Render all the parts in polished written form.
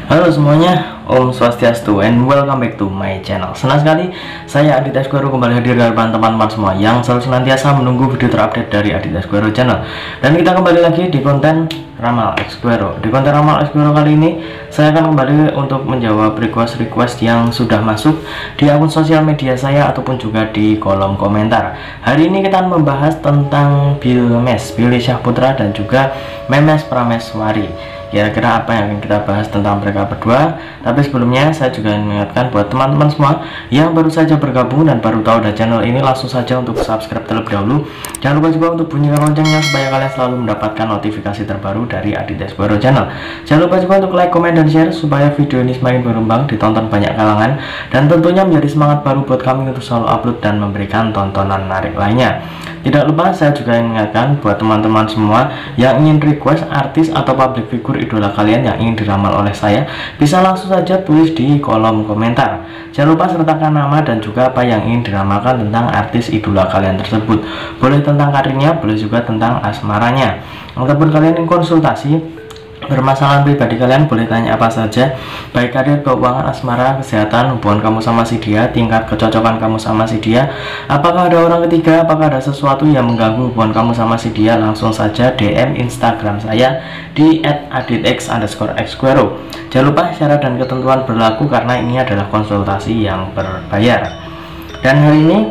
Halo semuanya, Om Swastiastu and welcome back to my channel. Senang sekali saya Aditya Squero kembali hadir di hadapan teman-teman semua yang selalu senantiasa menunggu video terupdate dari Aditya Squero channel. Dan kita kembali lagi di konten Ramal X Squero. Di konten Ramal X Squero kali ini saya akan kembali untuk menjawab request yang sudah masuk di akun sosial media saya ataupun juga di kolom komentar. Hari ini kita akan membahas tentang Billy Syahputra dan juga Memes Prameswari. Kira-kira apa yang akan kita bahas tentang mereka berdua. Tapi sebelumnya saya juga ingin mengingatkan buat teman-teman semua yang baru saja bergabung dan baru tahu ada channel ini, langsung saja untuk subscribe terlebih dahulu. Jangan lupa juga untuk bunyikan loncengnya supaya kalian selalu mendapatkan notifikasi terbaru dari Aditya Squero channel. Jangan lupa juga untuk like, comment, dan share supaya video ini semakin berkembang, ditonton banyak kalangan, dan tentunya menjadi semangat baru buat kami untuk selalu upload dan memberikan tontonan menarik lainnya. Tidak lupa saya juga ingin mengingatkan buat teman-teman semua yang ingin request artis atau public figure idola kalian yang ingin diramal oleh saya, bisa langsung saja tulis di kolom komentar. Jangan lupa sertakan nama dan juga apa yang ingin diramalkan tentang artis idola kalian tersebut. Boleh tentang karirnya, boleh juga tentang asmaranya. Ataupun kalian ingin konsultasi permasalahan pribadi kalian, boleh tanya apa saja, baik karir, keuangan, asmara, kesehatan, hubungan kamu sama si dia, tingkat kecocokan kamu sama si dia, apakah ada orang ketiga, apakah ada sesuatu yang mengganggu hubungan kamu sama si dia. Langsung saja DM Instagram saya di @aditx_xquero. Jangan lupa syarat dan ketentuan berlaku karena ini adalah konsultasi yang berbayar. Dan hari ini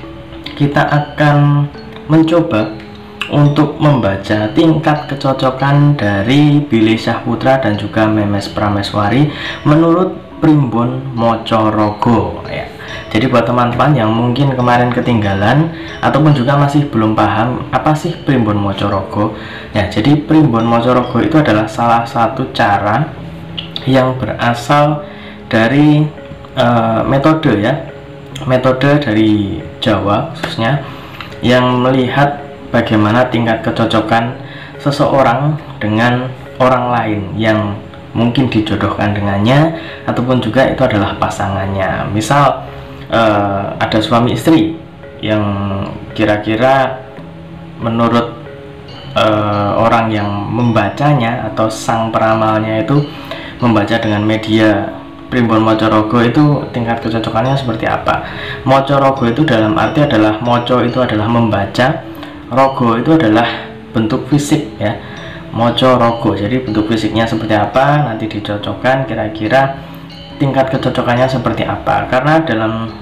kita akan mencoba untuk membaca tingkat kecocokan dari Billy Syahputra dan juga Memes Prameswari menurut Primbon Mocorogo ya. Jadi buat teman-teman yang mungkin kemarin ketinggalan ataupun juga masih belum paham apa sih Primbon Mocorogo ya, jadi Primbon Mocorogo itu adalah salah satu cara yang berasal dari metode dari Jawa khususnya, yang melihat bagaimana tingkat kecocokan seseorang dengan orang lain yang mungkin dijodohkan dengannya ataupun juga itu adalah pasangannya. Misal ada suami istri yang kira-kira menurut orang yang membacanya atau sang peramalnya itu membaca dengan media Primbon Mocorogo, itu tingkat kecocokannya seperti apa. Mocorogo itu dalam arti adalah moco itu adalah membaca, rogo itu adalah bentuk fisik ya, Mocorogo. Jadi bentuk fisiknya seperti apa, nanti dicocokkan kira-kira tingkat kecocokannya seperti apa. Karena dalam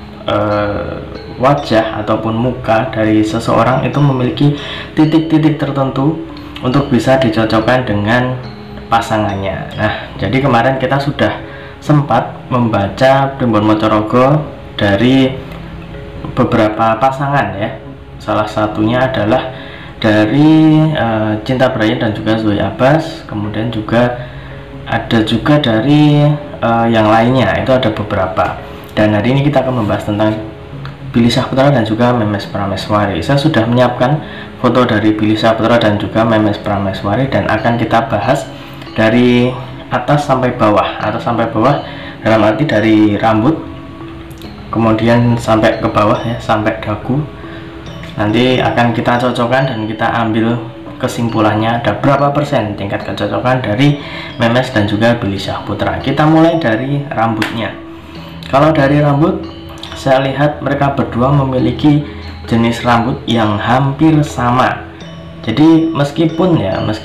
wajah ataupun muka dari seseorang itu memiliki titik-titik tertentu untuk bisa dicocokkan dengan pasangannya. Nah, jadi kemarin kita sudah sempat membaca Primbon Mocorogo dari beberapa pasangan ya. Salah satunya adalah dari Cinta Bryan dan juga Zoe Abbas, kemudian juga ada juga dari yang lainnya, itu ada beberapa. Dan hari ini kita akan membahas tentang Billy Syahputra dan juga Memes Prameswari. Saya sudah menyiapkan foto dari Billy Syahputra dan juga Memes Prameswari dan akan kita bahas dari atas sampai bawah, atau sampai bawah dalam arti dari rambut kemudian sampai ke bawah ya, sampai dagu. Nanti akan kita cocokkan dan kita ambil kesimpulannya ada berapa persen tingkat kecocokan dari Memes dan juga Billy Syahputra. Kita mulai dari rambutnya. Kalau dari rambut, saya lihat mereka berdua memiliki jenis rambut yang hampir sama. Jadi meskipun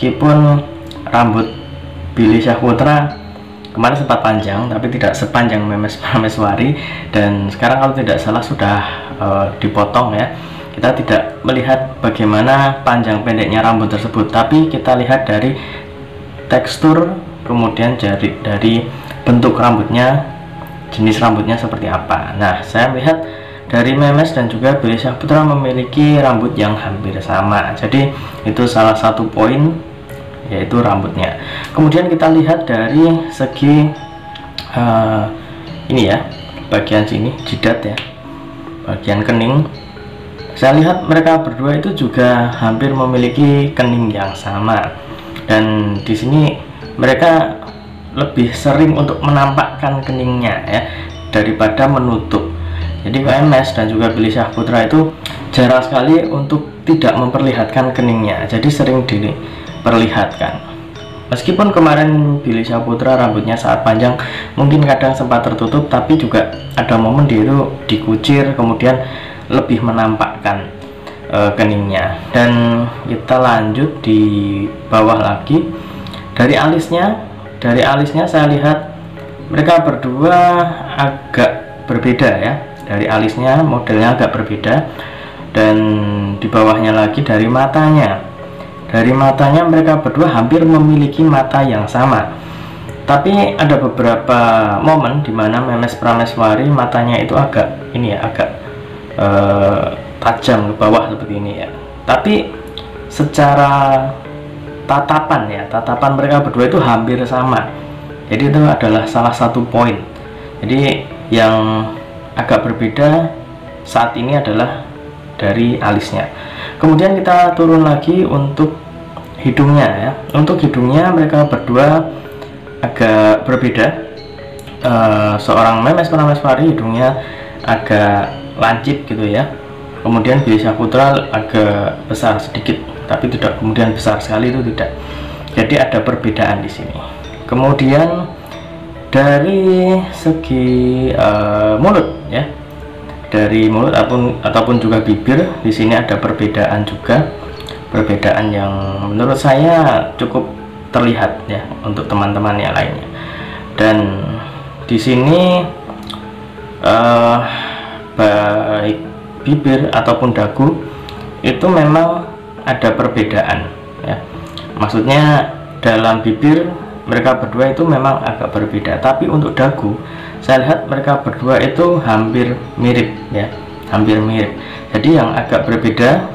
rambut Billy Syahputra kemarin sempat panjang tapi tidak sepanjang Memes Prameswari, dan sekarang kalau tidak salah sudah dipotong ya. Kita tidak melihat bagaimana panjang pendeknya rambut tersebut, tapi kita lihat dari tekstur, kemudian dari bentuk rambutnya, jenis rambutnya seperti apa. Nah, saya melihat dari Memes dan juga Billy Syahputra memiliki rambut yang hampir sama. Jadi itu salah satu poin, yaitu rambutnya. Kemudian kita lihat dari segi ini ya, bagian sini jidat ya, bagian kening. Saya lihat mereka berdua itu juga hampir memiliki kening yang sama, dan di sini mereka lebih sering untuk menampakkan keningnya ya daripada menutup. Jadi Memes dan juga Billy Syahputra itu jarang sekali untuk tidak memperlihatkan keningnya, jadi sering diperlihatkan. Meskipun kemarin Billy Syahputra rambutnya saat panjang mungkin kadang sempat tertutup, tapi juga ada momen dia itu dikucir, kemudian lebih menampakkan keningnya. Dan kita lanjut di bawah lagi, dari alisnya saya lihat mereka berdua agak berbeda ya. Dari alisnya modelnya agak berbeda, dan di bawahnya lagi dari matanya mereka berdua hampir memiliki mata yang sama. Tapi ada beberapa momen dimana Memes Prameswari matanya itu agak tajam ke bawah seperti ini ya. Tapi secara tatapan mereka berdua itu hampir sama. Jadi itu adalah salah satu poin. Jadi yang agak berbeda saat ini adalah dari alisnya. Kemudian kita turun lagi untuk hidungnya ya. Untuk hidungnya mereka berdua agak berbeda. Seorang Memes Prameswari hidungnya agak lancip gitu ya. Kemudian Billy Syahputra agak besar sedikit, tapi tidak kemudian besar sekali, itu tidak. Jadi ada perbedaan di sini. Kemudian dari segi mulut ya, dari mulut ataupun juga bibir, di sini ada perbedaan juga, perbedaan yang menurut saya cukup terlihat ya untuk teman-teman yang lainnya. Dan di sini baik bibir ataupun dagu itu memang ada perbedaan ya. Maksudnya dalam bibir mereka berdua itu memang agak berbeda, tapi untuk dagu saya lihat mereka berdua itu hampir mirip ya, hampir mirip. Jadi yang agak berbeda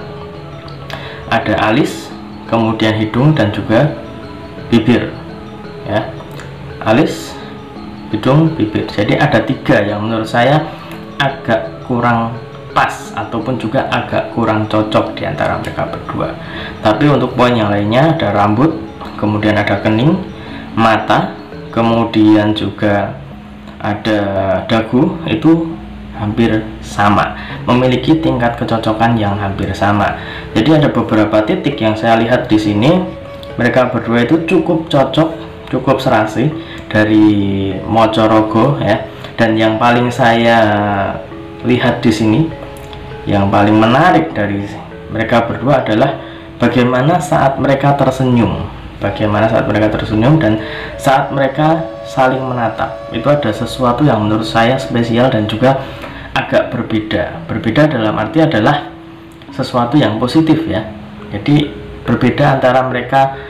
ada alis, kemudian hidung, dan juga bibir ya. Alis, hidung, bibir. Jadi ada tiga yang menurut saya agak kurang pas ataupun juga agak kurang cocok di antara mereka berdua. Tapi untuk poin yang lainnya ada rambut, kemudian ada kening, mata, kemudian juga ada dagu, itu hampir sama, memiliki tingkat kecocokan yang hampir sama. Jadi ada beberapa titik yang saya lihat di sini mereka berdua itu cukup cocok, cukup serasi dari Mocorogo ya. Dan yang paling saya lihat di sini, yang paling menarik dari mereka berdua adalah bagaimana saat mereka tersenyum, dan saat mereka saling menatap. Itu ada sesuatu yang menurut saya spesial dan juga agak berbeda dalam arti adalah sesuatu yang positif ya. Jadi berbeda antara mereka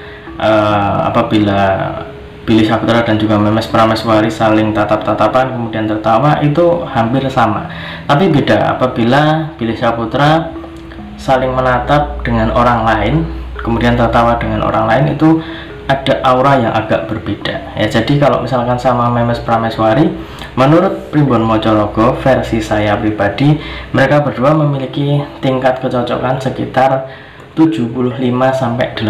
apabila Billy Syahputra dan juga Memes Prameswari saling tatap-tatapan kemudian tertawa, itu hampir sama. Tapi beda apabila Billy Syahputra saling menatap dengan orang lain kemudian tertawa dengan orang lain, itu ada aura yang agak berbeda ya. Jadi kalau misalkan sama Memes Prameswari, menurut Primbon Mocorogo versi saya pribadi, mereka berdua memiliki tingkat kecocokan sekitar 75-85%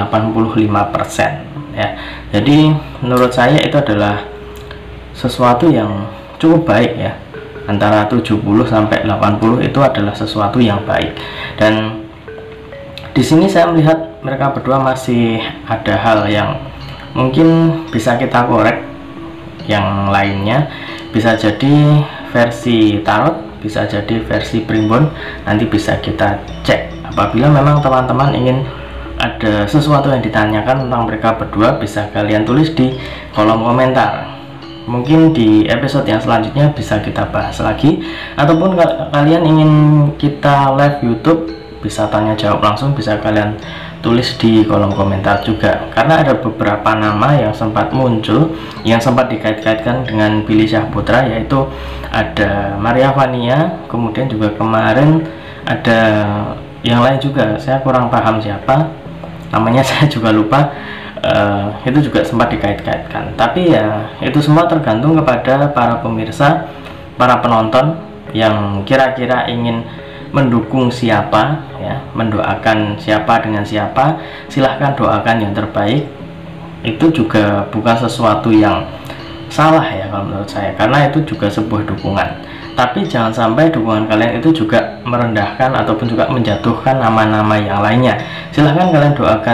ya. Jadi menurut saya itu adalah sesuatu yang cukup baik ya. Antara 70-80 itu adalah sesuatu yang baik. Dan di sini saya melihat mereka berdua masih ada hal yang mungkin bisa kita korek. Yang lainnya bisa jadi versi tarot, bisa jadi versi primbon, nanti bisa kita cek. Apabila memang teman-teman ingin ada sesuatu yang ditanyakan tentang mereka berdua, bisa kalian tulis di kolom komentar. Mungkin di episode yang selanjutnya bisa kita bahas lagi, ataupun kalian ingin kita live YouTube, bisa tanya jawab langsung, bisa kalian tulis di kolom komentar juga. Karena ada beberapa nama yang sempat muncul, yang sempat dikait-kaitkan dengan Billy Syahputra, yaitu ada Maria Vania, kemudian juga kemarin ada yang lain juga, saya kurang paham siapa namanya, saya juga lupa. Itu juga sempat dikait-kaitkan. Tapi ya itu semua tergantung kepada para pemirsa, para penonton yang kira-kira ingin mendukung siapa ya, mendoakan siapa dengan siapa. Silahkan doakan yang terbaik. Itu juga bukan sesuatu yang salah ya kalau menurut saya, karena itu juga sebuah dukungan. Tapi jangan sampai dukungan kalian itu juga merendahkan ataupun juga menjatuhkan nama-nama yang lainnya. Silahkan kalian doakan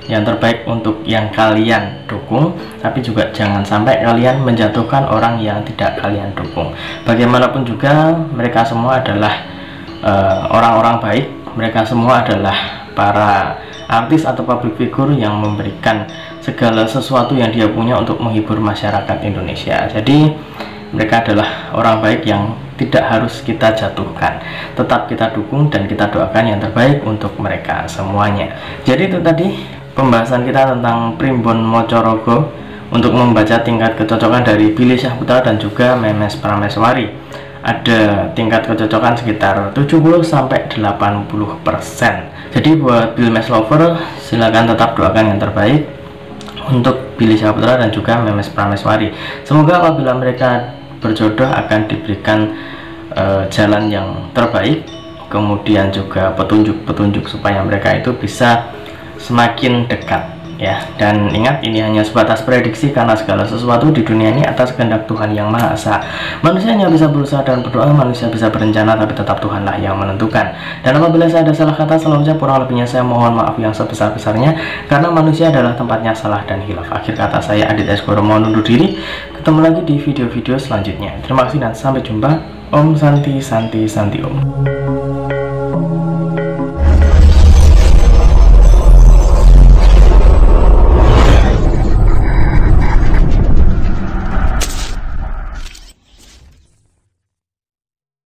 yang terbaik untuk yang kalian dukung, tapi juga jangan sampai kalian menjatuhkan orang yang tidak kalian dukung. Bagaimanapun juga mereka semua adalah orang-orang baik, mereka semua adalah para artis atau public figure yang memberikan segala sesuatu yang dia punya untuk menghibur masyarakat Indonesia. Jadi mereka adalah orang baik yang tidak harus kita jatuhkan, tetap kita dukung dan kita doakan yang terbaik untuk mereka semuanya. Jadi itu tadi pembahasan kita tentang Primbon Mocorogo untuk membaca tingkat kecocokan dari Billy Syahputra dan juga Memes Prameswari. Ada tingkat kecocokan sekitar 70-80%. Jadi buat Bill Memes lover, silakan tetap doakan yang terbaik untuk Billy Syahputra dan juga Memes Prameswari. Semoga apabila mereka berjodoh akan diberikan jalan yang terbaik, kemudian juga petunjuk-petunjuk supaya mereka itu bisa semakin dekat ya. Dan ingat, ini hanya sebatas prediksi karena segala sesuatu di dunia ini atas kehendak Tuhan yang Maha Esa. Manusia hanya bisa berusaha dan berdoa, manusia bisa berencana, tapi tetap Tuhanlah yang menentukan. Dan apabila saya ada salah kata, salah ucap, kurang lebihnya saya mohon maaf yang sebesar-besarnya, karena manusia adalah tempatnya salah dan hilaf. Akhir kata saya, Adit Eskoro, mohon undur diri. Ketemu lagi di video-video selanjutnya. Terima kasih dan sampai jumpa. Om Santi Santi Santi Om.